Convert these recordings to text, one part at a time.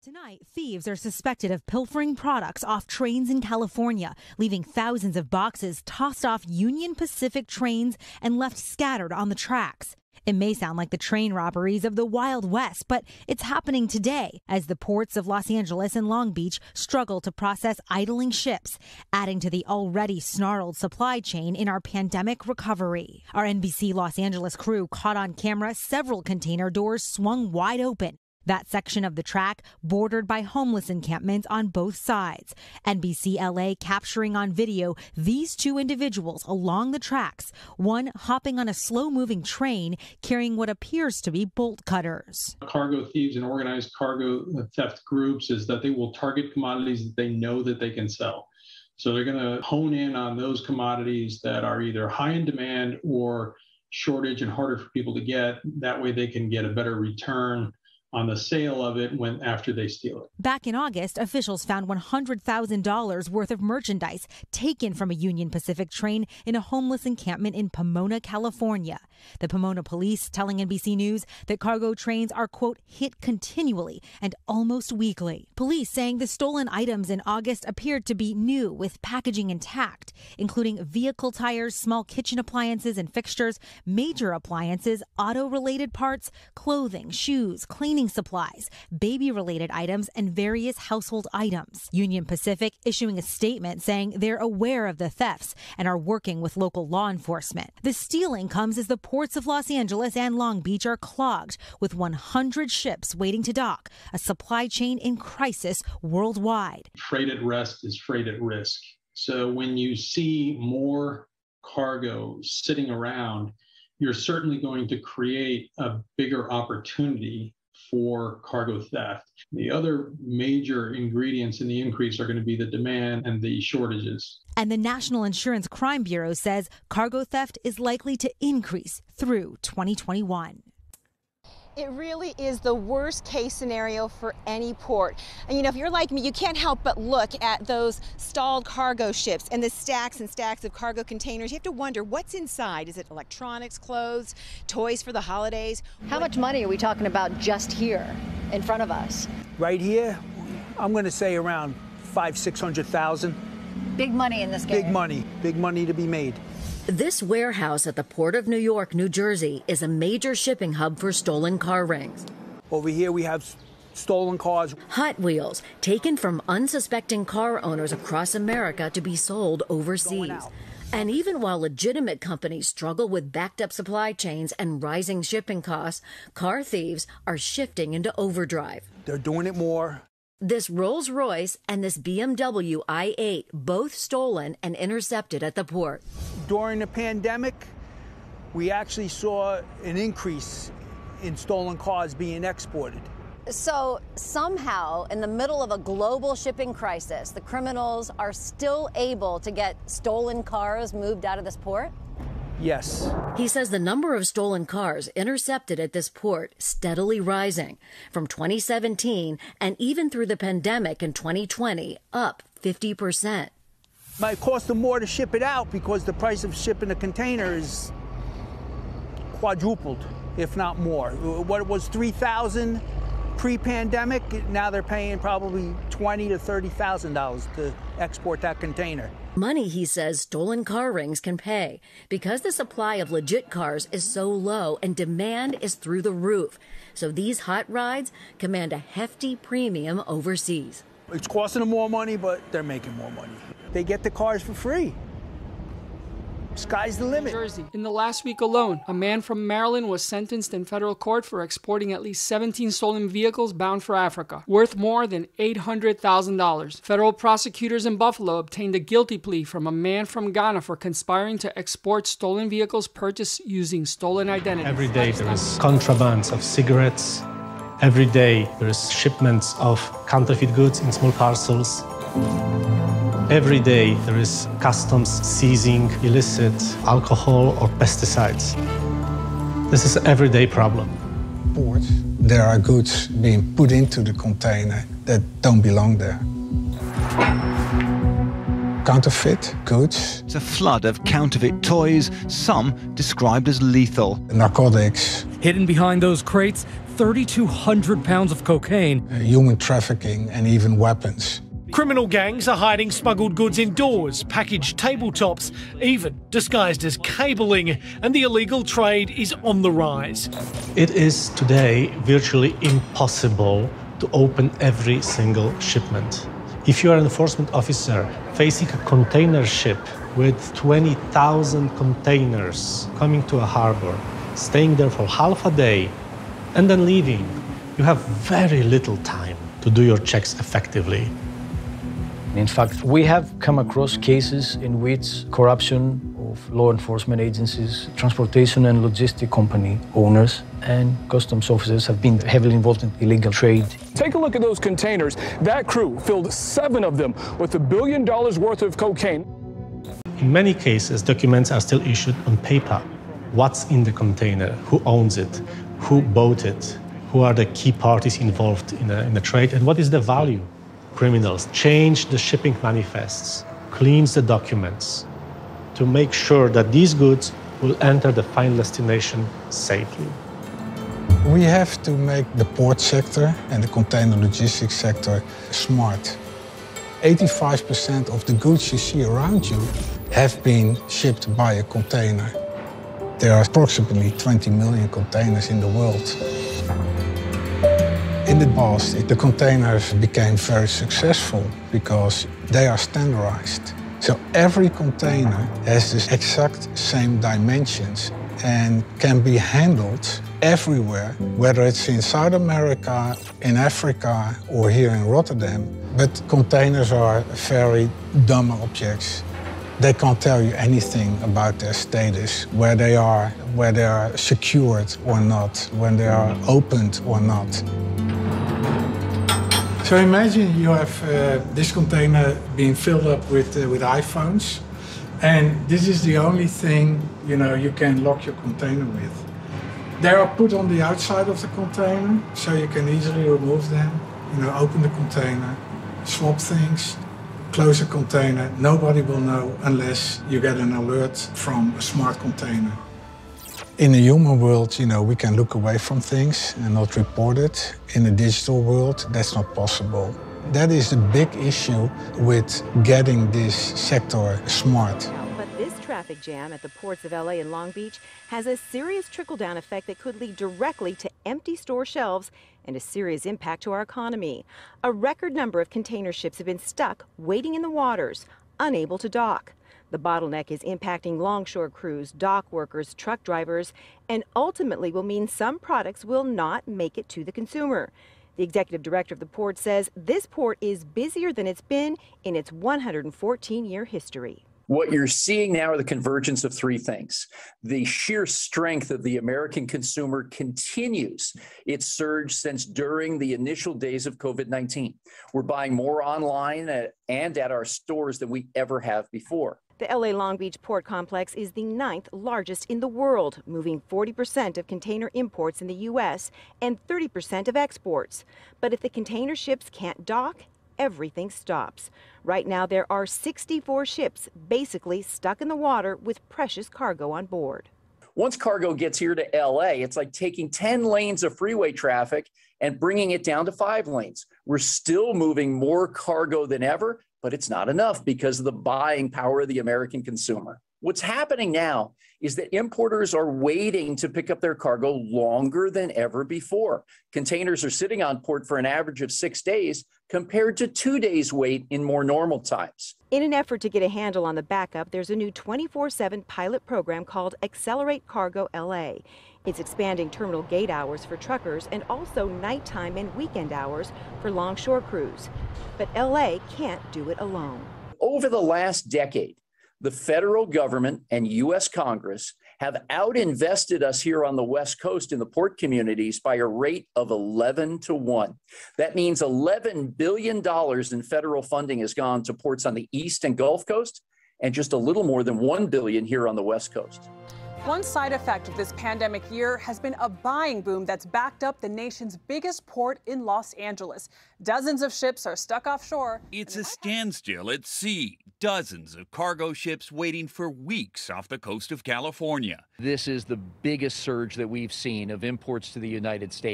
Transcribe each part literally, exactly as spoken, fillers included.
Tonight, thieves are suspected of pilfering products off trains in California, leaving thousands of boxes tossed off Union Pacific trains and left scattered on the tracks. It may sound like the train robberies of the Wild West, but it's happening today as the ports of Los Angeles and Long Beach struggle to process idling ships, adding to the already snarled supply chain in our pandemic recovery. Our N B C Los Angeles crew caught on camera several container doors swung wide open. That section of the track bordered by homeless encampments on both sides. N B C L A capturing on video these two individuals along the tracks, one hopping on a slow-moving train carrying what appears to be bolt cutters. Cargo thieves and organized cargo theft groups is that they will target commodities that they know that they can sell. So they're going to hone in on those commodities that are either high in demand or shortage and harder for people to get. That way they can get a better return on the sale of it when after they steal it. Back in August, officials found one hundred thousand dollars worth of merchandise taken from a Union Pacific train in a homeless encampment in Pomona, California. The Pomona police telling N B C News that cargo trains are, quote, hit continually and almost weekly. Police saying the stolen items in August appeared to be new with packaging intact, including vehicle tires, small kitchen appliances and fixtures, major appliances, auto-related parts, clothing, shoes, cleaning supplies, baby-related items, and various household items. Union Pacific issuing a statement saying they're aware of the thefts and are working with local law enforcement. The stealing comes as the ports of Los Angeles and Long Beach are clogged with one hundred ships waiting to dock, a supply chain in crisis worldwide. Freight at rest is freight at risk. So when you see more cargo sitting around, you're certainly going to create a bigger opportunity for cargo theft. The other major ingredients in the increase are going to be the demand and the shortages. And the National Insurance Crime Bureau says cargo theft is likely to increase through twenty twenty-one. It really is the worst case scenario for any port. And you know, if you're like me, you can't help but look at those stalled cargo ships and the stacks and stacks of cargo containers. You have to wonder what's inside. Is it electronics, clothes, toys for the holidays? How much money are we talking about just here in front of us? Right here, I'm going to say around five, six hundred thousand. Big money in this game. Big money, big money to be made. This warehouse at the Port of New York, New Jersey, is a major shipping hub for stolen car rings. Over here we have stolen cars. Hot Wheels, taken from unsuspecting car owners across America to be sold overseas. And even while legitimate companies struggle with backed up supply chains and rising shipping costs, car thieves are shifting into overdrive. They're doing it more. This Rolls-Royce and this B M W i eight, both stolen and intercepted at the port. During the pandemic, we actually saw an increase in stolen cars being exported. So somehow, in the middle of a global shipping crisis, the criminals are still able to get stolen cars moved out of this port? Yes. He says the number of stolen cars intercepted at this port steadily rising from twenty seventeen and even through the pandemic in twenty twenty, up fifty percent. Might cost them more to ship it out because the price of shipping a container is quadrupled, if not more. What it was three thousand dollars pre-pandemic, now they're paying probably twenty thousand to thirty thousand dollars to export that container. Money, he says, stolen car rings can pay because the supply of legit cars is so low and demand is through the roof. So these hot rides command a hefty premium overseas. It's costing them more money, but they're making more money. They get the cars for free. Sky's the limit. New Jersey. In the last week alone, a man from Maryland was sentenced in federal court for exporting at least seventeen stolen vehicles bound for Africa, worth more than eight hundred thousand dollars. Federal prosecutors in Buffalo obtained a guilty plea from a man from Ghana for conspiring to export stolen vehicles purchased using stolen identities. Every day there is contraband of cigarettes. Every day there is shipments of counterfeit goods in small parcels. Every day there is customs seizing illicit alcohol or pesticides. This is an everyday problem. Port, there are goods being put into the container that don't belong there. Counterfeit goods. It's a flood of counterfeit toys, some described as lethal. Narcotics. Hidden behind those crates, thirty-two hundred pounds of cocaine, uh, human trafficking, and even weapons. Criminal gangs are hiding smuggled goods indoors, packaged tabletops, even disguised as cabling, and the illegal trade is on the rise. It is today virtually impossible to open every single shipment. If you are an enforcement officer facing a container ship with twenty thousand containers coming to a harbor, staying there for half a day, and then leaving, you have very little time to do your checks effectively. In fact, we have come across cases in which corruption of law enforcement agencies, transportation and logistic company owners, and customs officers have been heavily involved in illegal trade. Take a look at those containers. That crew filled seven of them with a billion dollars worth of cocaine. In many cases, documents are still issued on paper. What's in the container? Who owns it? Who bought it? Who are the key parties involved in the, in the trade? And what is the value? Criminals change the shipping manifests, cleans the documents to make sure that these goods will enter the final destination safely. We have to make the port sector and the container logistics sector smart. eighty-five percent of the goods you see around you have been shipped by a container. There are approximately twenty million containers in the world. In the past, the containers became very successful because they are standardized. So every container has the exact same dimensions and can be handled everywhere, whether it's in South America, in Africa, or here in Rotterdam. But containers are very dumb objects. They can't tell you anything about their status, where they are, where they are secured or not, when they are opened or not. So imagine you have uh, this container being filled up with, uh, with iPhones, and this is the only thing, you know, you can lock your container with. They are put on the outside of the container, so you can easily remove them, you know, open the container, swap things, close a container. Nobody will know unless you get an alert from a smart container. In the human world, you know, we can look away from things and not report it. In the digital world, that's not possible. That is the big issue with getting this sector smart. But this traffic jam at the ports of L A and Long Beach has a serious trickle-down effect that could lead directly to empty store shelves and a serious impact to our economy. A record number of container ships have been stuck, waiting in the waters, unable to dock. The bottleneck is impacting longshore crews, dock workers, truck drivers, and ultimately will mean some products will not make it to the consumer. The executive director of the port says this port is busier than it's been in its one hundred fourteen year history. What you're seeing now are the convergence of three things. The sheer strength of the American consumer continues its surge since during the initial days of COVID nineteen. We're buying more online at, and at our stores than we ever have before. The L A Long Beach Port Complex is the ninth largest in the world, moving forty percent of container imports in the U S and thirty percent of exports. But if the container ships can't dock, everything stops. Right now, there are sixty-four ships basically stuck in the water with precious cargo on board. Once cargo gets here to L A, it's like taking ten lanes of freeway traffic and bringing it down to five lanes. We're still moving more cargo than ever, but it's not enough because of the buying power of the American consumer. What's happening now is that importers are waiting to pick up their cargo longer than ever before. Containers are sitting on port for an average of six days compared to two days wait in more normal times. In an effort to get a handle on the backup, there's a new twenty-four seven pilot program called Accelerate Cargo L A. It's expanding terminal gate hours for truckers and also nighttime and weekend hours for longshore crews. But L A can't do it alone. Over the last decade, the federal government and U S Congress have outinvested us here on the West Coast in the port communities by a rate of eleven to one. That means eleven billion dollars in federal funding has gone to ports on the East and Gulf Coast, and just a little more than one billion dollars here on the West Coast. One side effect of this pandemic year has been a buying boom that's backed up the nation's biggest port in Los Angeles. Dozens of ships are stuck offshore. It's a standstill at sea. Dozens of cargo ships waiting for weeks off the coast of California. This is the biggest surge that we've seen of imports to the United States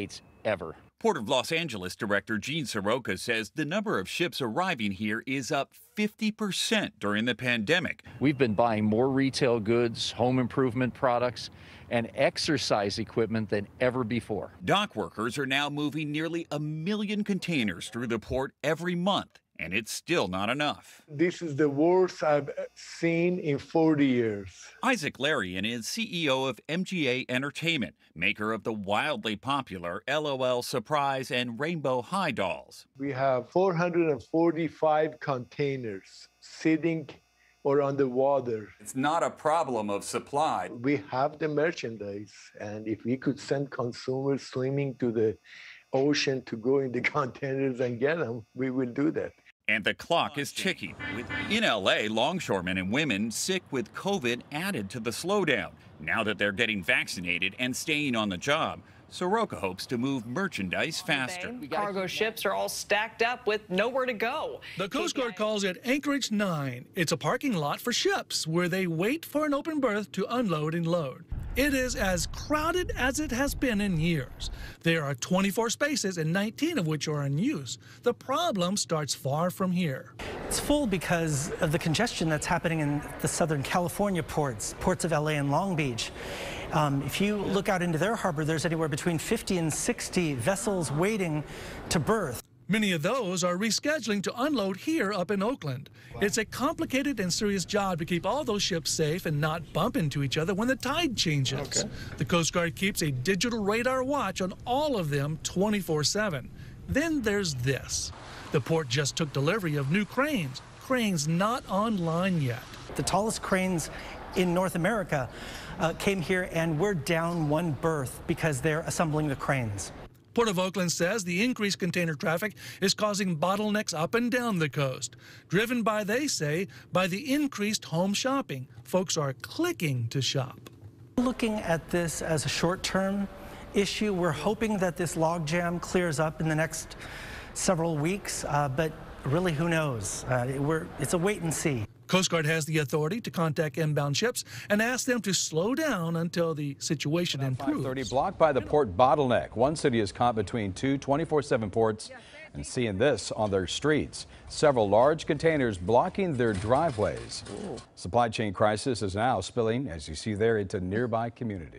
ever. Port of Los Angeles Director Gene Soroka says the number of ships arriving here is up fifty percent during the pandemic. We've been buying more retail goods, home improvement products, and exercise equipment than ever before. Dock workers are now moving nearly a million containers through the port every month, and it's still not enough. This is the worst I've seen in forty years. Isaac Larian is C E O of M G A Entertainment, maker of the wildly popular L O L Surprise and Rainbow High dolls. We have four hundred forty-five containers sitting or on the water. It's not a problem of supply. We have the merchandise, and if we could send consumers swimming to the ocean to go in the containers and get them, we will do that. And the clock is ticking. With in L A, longshoremen and women sick with COVID added to the slowdown. Now that they're getting vaccinated and staying on the job, Soroka hopes to move merchandise faster. Cargo ships are all stacked up with nowhere to go. The Coast Guard calls it Anchorage nine. It's a parking lot for ships where they wait for an open berth to unload and load. It is as crowded as it has been in years. There are twenty-four spaces and nineteen of which are in use. The problem starts far from here. It's full because of the congestion that's happening in the Southern California ports, ports of L A and Long Beach. Um, if you look out into their harbor, there's anywhere between fifty and sixty vessels waiting to berth. Many of those are rescheduling to unload here up in Oakland. It's a complicated and serious job to keep all those ships safe and not bump into each other when the tide changes. Okay. The Coast Guard keeps a digital radar watch on all of them twenty-four seven. Then there's this. The port just took delivery of new cranes, cranes not online yet. The tallest cranes in North America uh, came here, and we're down one berth because they're assembling the cranes. Port of Oakland says the increased container traffic is causing bottlenecks up and down the coast, driven by, they say, by the increased home shopping. Folks are clicking to shop. Looking at this as a short-term issue, we're hoping that this logjam clears up in the next several weeks, uh, but really, who knows? Uh, we're, it's a wait and see. Coast Guard has the authority to contact inbound ships and ask them to slow down until the situation improves. five thirty, blocked by the port bottleneck. One city is caught between two twenty-four seven ports and seeing this on their streets. Several large containers blocking their driveways. Ooh. Supply chain crisis is now spilling, as you see there, into nearby communities.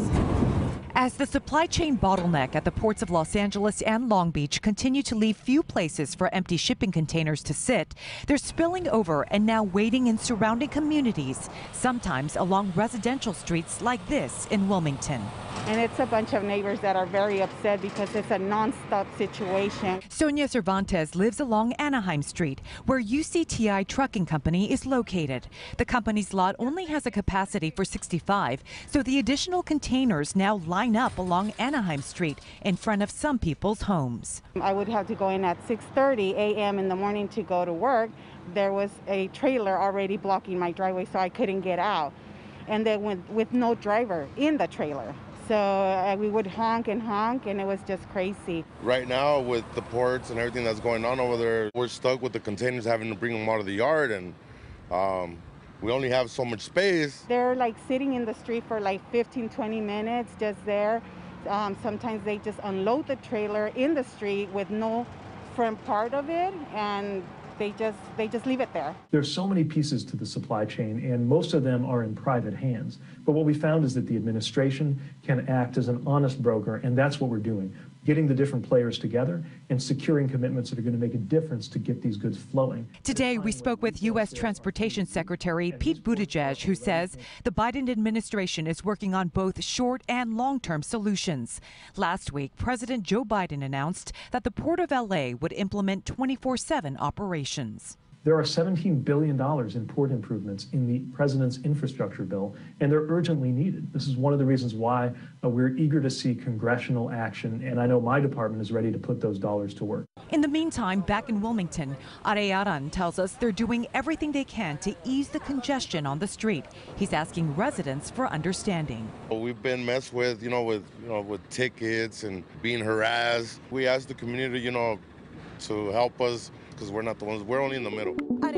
As the supply chain bottleneck at the ports of Los Angeles and Long Beach continue to leave few places for empty shipping containers to sit, they're spilling over and now waiting in surrounding communities, sometimes along residential streets like this in Wilmington. And it's a bunch of neighbors that are very upset because it's a non-stop situation. Sonia Cervantes lives along Anaheim Street, where U C T I Trucking Company is located. The company's lot only has a capacity for sixty-five, so the additional containers now line up along Anaheim Street in front of some people's homes. I would have to go in at six thirty a m in the morning to go to work. There was a trailer already blocking my driveway, so I couldn't get out. And then with, with no driver in the trailer. So uh, we would honk and honk, and it was just crazy. Right now, with the ports and everything that's going on over there, we're stuck with the containers, having to bring them out of the yard, and um, we only have so much space. They're like sitting in the street for like fifteen, twenty minutes just there. Um, sometimes they just unload the trailer in the street with no front part of it, and they just they just leave it there. There's so many pieces to the supply chain, and most of them are in private hands. But what we found is that the administration can act as an honest broker, and that's what we're doing, getting the different players together and securing commitments that are going to make a difference to get these goods flowing. Today, we spoke with U S Transportation Secretary Pete Buttigieg, who says the Biden administration is working on both short and long-term solutions. Last week, President Joe Biden announced that the Port of L A would implement twenty-four seven operations. There are seventeen billion dollars in port improvements in the president's infrastructure bill, and they're urgently needed. This is one of the reasons why uh, we're eager to see congressional action, and I know my department is ready to put those dollars to work. In the meantime, back in Wilmington, Arearan tells us they're doing everything they can to ease the congestion on the street. He's asking residents for understanding. We've been messed with, you know, with you know, with tickets and being harassed. We asked the community, you know, to help us, because we're not the ones, we're only in the middle.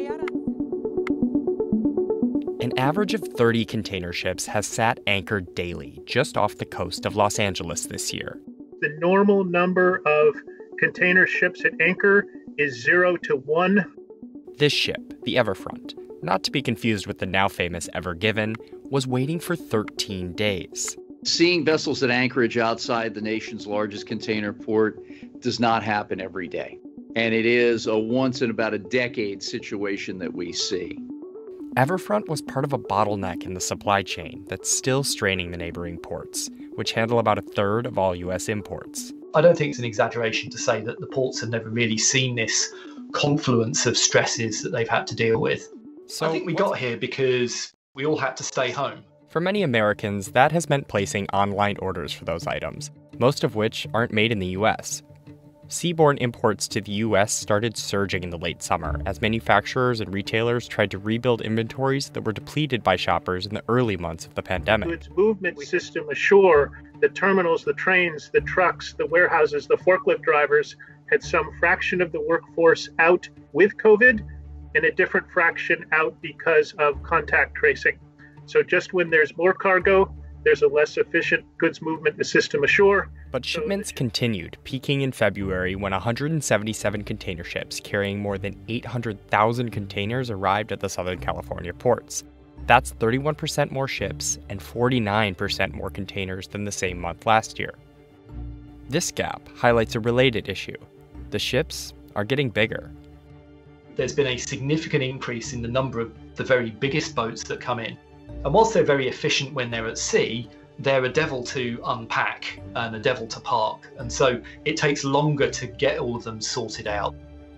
An average of thirty container ships has sat anchored daily just off the coast of Los Angeles this year. the normal number of container ships at anchor is zero to one. This ship, the Everfront, not to be confused with the now famous Ever Given, was waiting for thirteen days. Seeing vessels at anchorage outside the nation's largest container port does not happen every day. And it is a once in about a decade situation that we see. Everfront was part of a bottleneck in the supply chain that's still straining the neighboring ports, which handle about a third of all U S imports. I don't think it's an exaggeration to say that the ports have never really seen this confluence of stresses that they've had to deal with. So I think we got here because we all had to stay home. For many Americans, that has meant placing online orders for those items, most of which aren't made in the U S. Seaborne imports to the U S started surging in the late summer as manufacturers and retailers tried to rebuild inventories that were depleted by shoppers in the early months of the pandemic. Goods movement system ashore, the terminals, the trains, the trucks, the warehouses, the forklift drivers had some fraction of the workforce out with COVID and a different fraction out because of contact tracing. So just when there's more cargo, there's a less efficient goods movement system ashore. But shipments continued, peaking in February when one hundred seventy-seven container ships carrying more than eight hundred thousand containers arrived at the Southern California ports. That's thirty-one percent more ships and forty-nine percent more containers than the same month last year. This gap highlights a related issue. The ships are getting bigger. There's been a significant increase in the number of the very biggest boats that come in. And whilst they're very efficient when they're at sea, they're a devil to unpack and a devil to park. And so it takes longer to get all of them sorted out.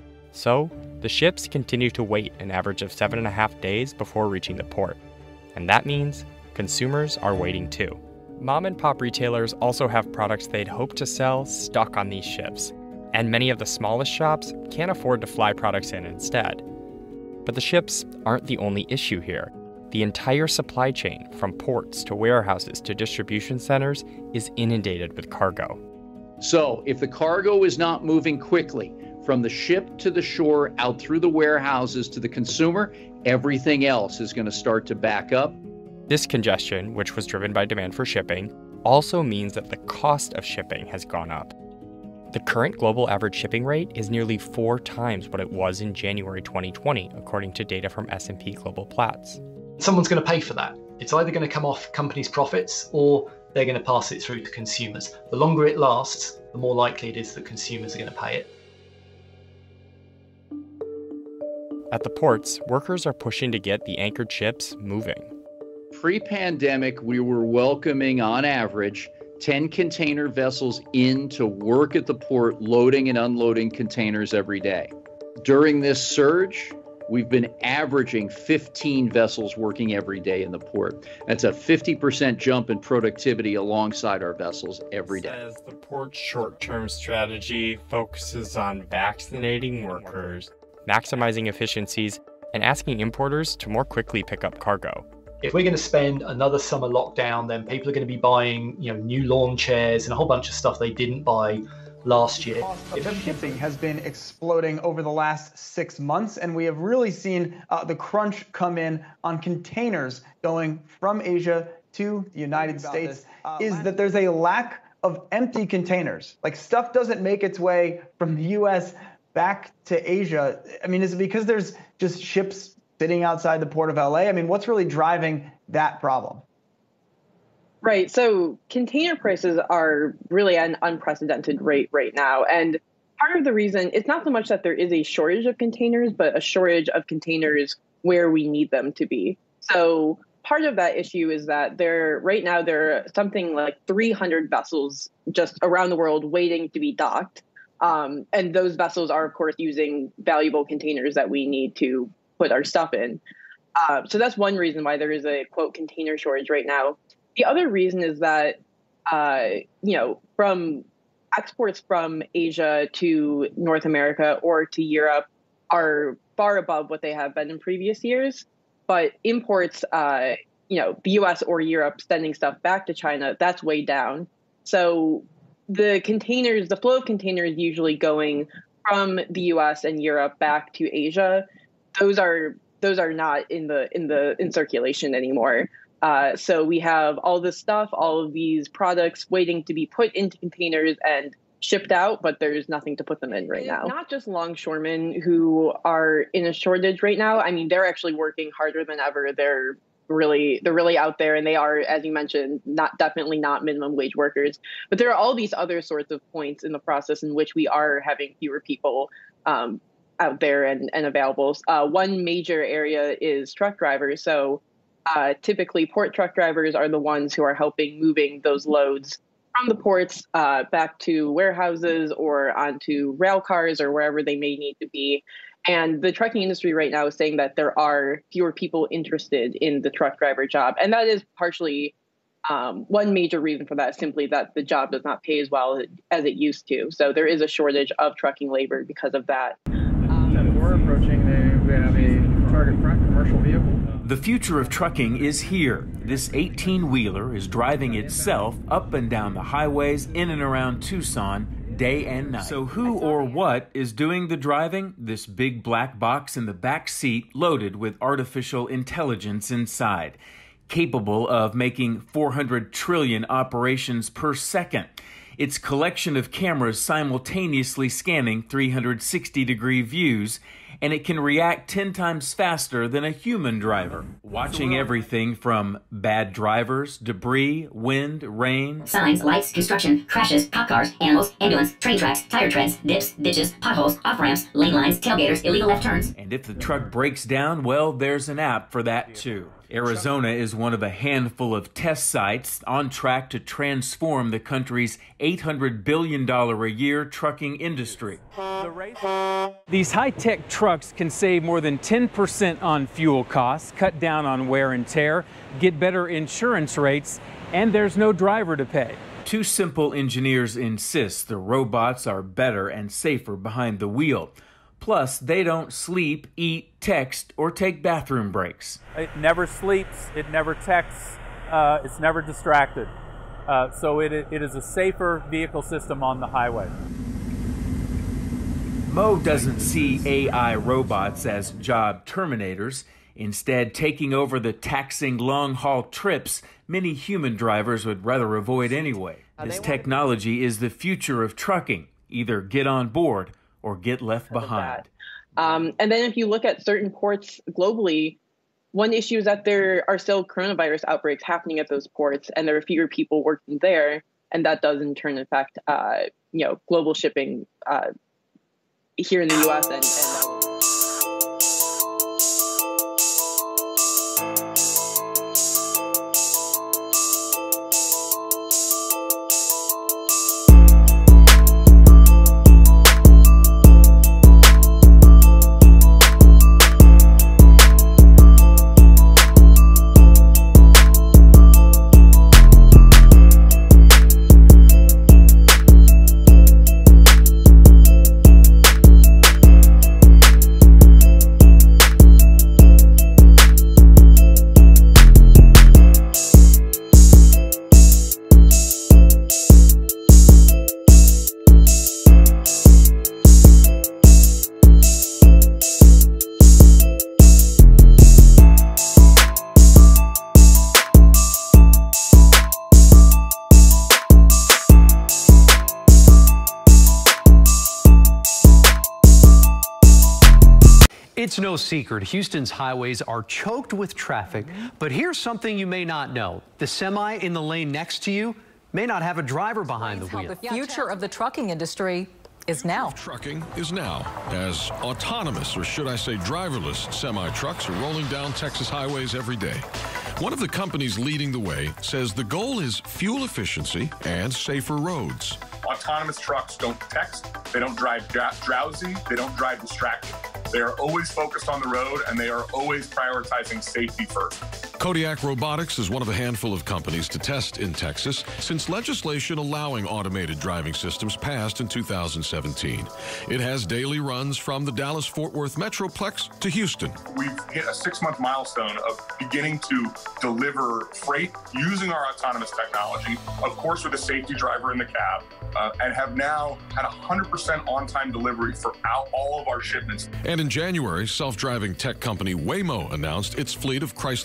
So the ships continue to wait an average of seven and a half days before reaching the port. And that means consumers are waiting too. Mom and pop retailers also have products they'd hoped to sell stuck on these ships. And many of the smallest shops can't afford to fly products in instead. But the ships aren't the only issue here. The entire supply chain, from ports to warehouses to distribution centers, is inundated with cargo. So if the cargo is not moving quickly from the ship to the shore, out through the warehouses to the consumer, everything else is going to start to back up. This congestion, which was driven by demand for shipping, also means that the cost of shipping has gone up. The current global average shipping rate is nearly four times what it was in January twenty twenty, according to data from S and P Global Platts. Someone's going to pay for that. It's either going to come off companies' profits or they're going to pass it through to consumers. The longer it lasts, the more likely it is that consumers are going to pay it. At the ports, workers are pushing to get the anchored ships moving. Pre-pandemic, we were welcoming, on average, ten container vessels in to work at the port, loading and unloading containers every day. During this surge, we've been averaging fifteen vessels working every day in the port. That's a fifty percent jump in productivity alongside our vessels every day. Says the port's short-term strategy focuses on vaccinating workers, maximizing efficiencies, and asking importers to more quickly pick up cargo. If we're going to spend another summer lockdown, then people are going to be buying, you know, new lawn chairs and a whole bunch of stuff they didn't buy last year. Cost of shipping has been exploding over the last six months, and we have really seen uh, the crunch come in on containers going from Asia to the United States, uh, is that there's a lack of empty containers. Like, stuff doesn't make its way from the U S back to Asia. I mean, is it because there's just ships sitting outside the port of L A? I mean, what's really driving that problem? Right. So container prices are really at an unprecedented rate right now. And part of the reason, it's not so much that there is a shortage of containers, but a shortage of containers where we need them to be. So part of that issue is that there right now there are something like three hundred vessels just around the world waiting to be docked. Um, and those vessels are, of course, using valuable containers that we need to put our stuff in. Uh, so that's one reason why there is a, quote, container shortage right now. The other reason is that, uh, you know, from exports from Asia to North America or to Europe are far above what they have been in previous years. But imports, uh, you know, the U S or Europe sending stuff back to China, that's way down. So the containers, the flow of containers usually going from the U S and Europe back to Asia, those are those are not in the in the in circulation anymore. Uh, so we have all this stuff, all of these products waiting to be put into containers and shipped out, but there's nothing to put them in right now. Not just longshoremen who are in a shortage right now. I mean, they're actually working harder than ever. They're really, they're really out there, and they are, as you mentioned, not definitely not minimum wage workers. But there are all these other sorts of points in the process in which we are having fewer people um, out there and, and available. Uh, one major area is truck drivers. So uh, typically port truck drivers are the ones who are helping moving those loads from the ports uh, back to warehouses or onto rail cars or wherever they may need to be. And the trucking industry right now is saying that there are fewer people interested in the truck driver job. And that is partially um, one major reason for that is simply that the job does not pay as well as it used to. So there is a shortage of trucking labor because of that. We're approaching, the, we have a target front commercial vehicle. The future of trucking is here. This eighteen-wheeler is driving itself up and down the highways in and around Tucson day and night. So who or what is doing the driving? This big black box in the back seat loaded with artificial intelligence inside, capable of making four hundred trillion operations per second. Its collection of cameras simultaneously scanning three hundred sixty degree views, and it can react ten times faster than a human driver, watching everything from bad drivers, debris, wind, rain, signs, lights, construction, crashes, cop cars, animals, ambulance, train tracks, tire treads, dips, ditches, potholes, off-ramps, lane lines, tailgaters, illegal left turns. And if the truck breaks down, well, there's an app for that too. Arizona is one of a handful of test sites on track to transform the country's eight hundred billion dollars a year trucking industry. These high-tech trucks can save more than ten percent on fuel costs, cut down on wear and tear, get better insurance rates, and there's no driver to pay. Two simple engineers insist the robots are better and safer behind the wheel. Plus, they don't sleep, eat, text, or take bathroom breaks. It never sleeps, it never texts, uh, it's never distracted. Uh, so it, it is a safer vehicle system on the highway. Mo doesn't see A I robots as job terminators, instead taking over the taxing long-haul trips many human drivers would rather avoid anyway. This technology is the future of trucking. Either get on board or get left behind. Um, and then if you look at certain ports globally, one issue is that there are still coronavirus outbreaks happening at those ports, and there are fewer people working there, and that does in turn affect, uh, you know, global shipping uh, here in the U S and, and It's no secret, Houston's highways are choked with traffic, but here's something you may not know. The semi in the lane next to you may not have a driver behind the wheel. The future of the trucking industry is now. Trucking is now, as autonomous, or should I say driverless, semi-trucks are rolling down Texas highways every day. One of the companies leading the way says the goal is fuel efficiency and safer roads. Autonomous trucks don't text, they don't drive drowsy, they don't drive distracted. They are always focused on the road, and they are always prioritizing safety first. Kodiak Robotics is one of a handful of companies to test in Texas since legislation allowing automated driving systems passed in two thousand seventeen. It has daily runs from the Dallas-Fort Worth Metroplex to Houston. We've hit a six-month milestone of beginning to deliver freight using our autonomous technology, of course with a safety driver in the cab, uh, and have now had one hundred percent on-time delivery for all of our shipments. And in January, self-driving tech company Waymo announced its fleet of Chrysler Pacifica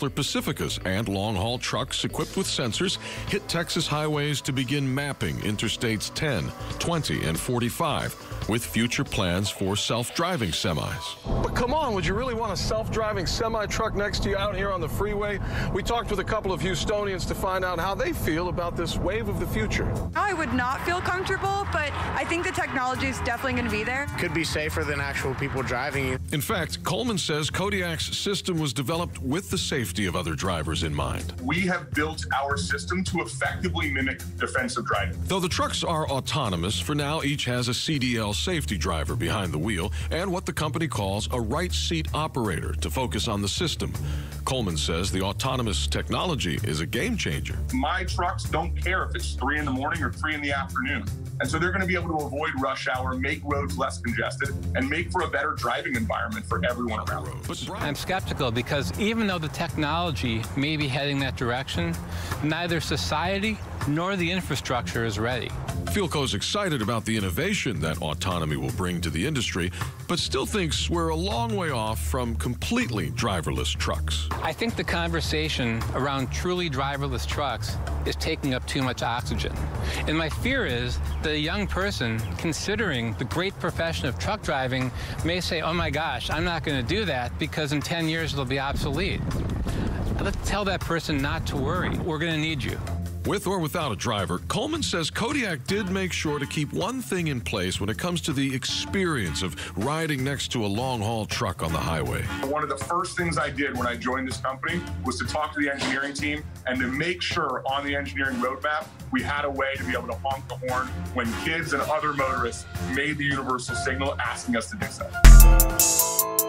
Pacificas and long-haul trucks equipped with sensors hit Texas highways to begin mapping Interstates ten, twenty, and forty-five, with future plans for self-driving semis. But come on, would you really want a self-driving semi-truck next to you out here on the freeway? We talked with a couple of Houstonians to find out how they feel about this wave of the future. I would not feel comfortable, but I think the technology is definitely going to be there. Could be safer than actual people driving. In fact, Coleman says Kodiak's system was developed with the safety of other drivers in mind. We have built our system to effectively mimic defensive driving. Though the trucks are autonomous, for now each has a C D L safety driver behind the wheel and what the company calls a right seat operator to focus on the system. Coleman says the autonomous technology is a game changer. My trucks don't care if it's three in the morning or three in the afternoon. And so they're going to be able to avoid rush hour, make roads less congested, and make for a better driving environment for everyone around. I'm skeptical because even though the technology may be heading that direction, neither society nor the infrastructure is ready. Philco's excited about the innovation that autonomy will bring to the industry, but still thinks we're a long way off from completely driverless trucks. I think the conversation around truly driverless trucks is taking up too much oxygen. And my fear is that a young person considering the great profession of truck driving may say, oh my gosh, I'm not going to do that because in ten years it'll be obsolete. Let's tell that person not to worry. We're going to need you. With or without a driver, Coleman says Kodiak did make sure to keep one thing in place when it comes to the experience of riding next to a long-haul truck on the highway. One of the first things I did when I joined this company was to talk to the engineering team and to make sure on the engineering roadmap we had a way to be able to honk the horn when kids and other motorists made the universal signal asking us to do so.